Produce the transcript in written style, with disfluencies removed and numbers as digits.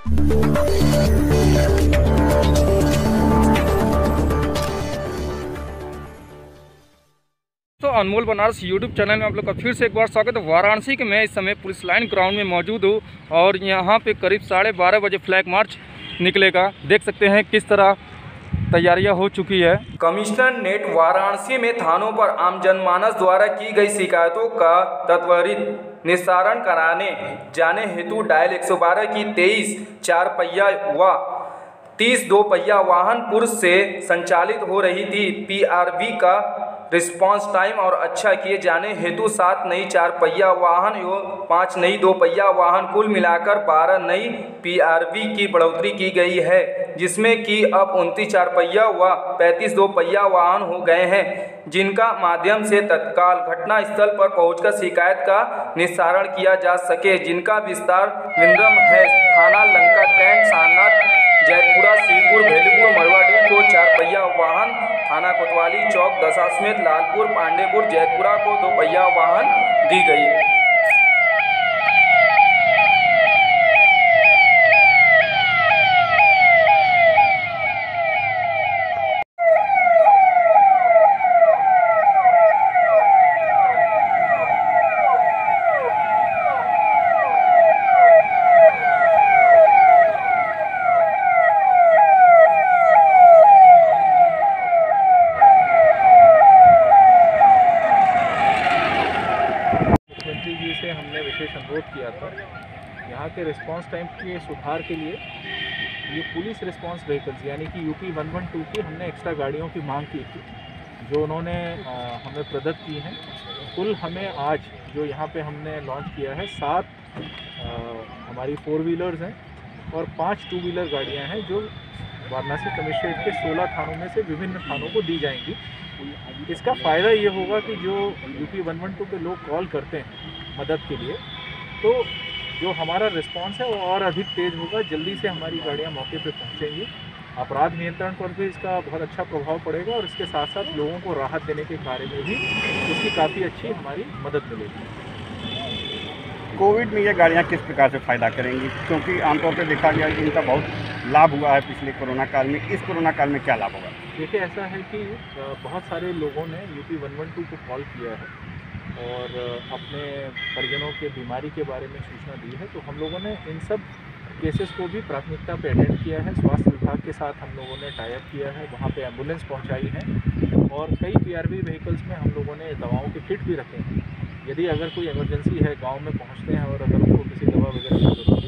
तो अनमोल Banaras YouTube channel में आप लोग का फिर से एक बार स्वागत है। वाराणसी के मैं इस समय पुलिस लाइन ग्राउंड में मौजूद हूँ और यहाँ पे करीब 12:30 बजे फ्लैग मार्च निकलेगा। देख सकते हैं किस तरह तैयारियां हो चुकी है। कमिश्नरेट वाराणसी में थानों पर आम जनमानस द्वारा की गई शिकायतों का त्वरित निस्तारण कराने जाने हेतु डायल 112 की 23 4 पहिया व 30 2 पहिया वाहन पूर्व से संचालित हो रही थी। पीआरवी का रिस्पांस टाइम और अच्छा किए जाने हेतु 7 नई 4 पहिया वाहन एवं 5 नई 2 पहिया वाहन कुल मिलाकर 12 नई पीआरवी की बढ़ोतरी की गई है, जिसमें कि अब 29 4 पहिया व 35 2 पहिया वाहन हो गए हैं, जिनका माध्यम से तत्काल घटना स्थल पर पहुंचकर शिकायत का निस्तारण किया जा सके, जिनका विस्तार विनम्र है। थाना लंका कैंट, सारनाथ, जैतपुरा, श्रीपुर, भेलीपुर, मरवाडीह को 4 पहिया वाहन, थाना कोतवाली चौक, दशाश्वमेध, लालपुर, पांडेपुर, जैतपुरा को 2 पहिया वाहन दी गई। जी से हमने विशेष अनुरोध किया था यहाँ के रिस्पांस टाइम के सुधार के लिए। ये पुलिस रिस्पांस व्हीकल्स यानी कि यूपी 112 की हमने एक्स्ट्रा गाड़ियों की मांग की थी, जो उन्होंने हमें प्रदत्त की हैं। कुल हमें आज जो यहाँ पे हमने लॉन्च किया है 7 हमारी 4 व्हीलर्स हैं और 5 2 व्हीलर गाड़ियाँ हैं, जो वाराणसी कमिश्नरेट के 16 थानों में से विभिन्न थानों को दी जाएंगी। इसका फ़ायदा ये होगा कि जो यूपी 112 पे लोग कॉल करते हैं मदद के लिए, तो जो हमारा रिस्पांस है वो और अधिक तेज़ होगा, जल्दी से हमारी गाड़ियाँ मौके पे पहुँचेंगी। अपराध नियंत्रण पर भी इसका बहुत अच्छा प्रभाव पड़ेगा और इसके साथ साथ लोगों को राहत देने के कार्य में भी इसकी काफ़ी अच्छी हमारी मदद मिलेगी। कोविड में ये गाड़ियाँ किस प्रकार से फ़ायदा करेंगी, क्योंकि आमतौर पर देखा गया कि इनका बहुत लाभ हुआ है पिछले कोरोना काल में। इस कोरोना काल में क्या लाभ होगा? देखिए, ऐसा है कि बहुत सारे लोगों ने यूपी 112 को कॉल किया है और अपने परिजनों के बीमारी के बारे में सूचना दी है, तो हम लोगों ने इन सब केसेस को भी प्राथमिकता पे अटेंड किया है। स्वास्थ्य विभाग के साथ हम लोगों ने टाई अप किया है, वहाँ पे एम्बुलेंस पहुँचाई है और कई पीआरवी व्हीकल्स में हम लोगों ने दवाओं के किट भी रखे हैं। यदि अगर कोई इमरजेंसी है, गांव में पहुंचते हैं और अगर उनको किसी दवा वगैरह की ज़रूरत है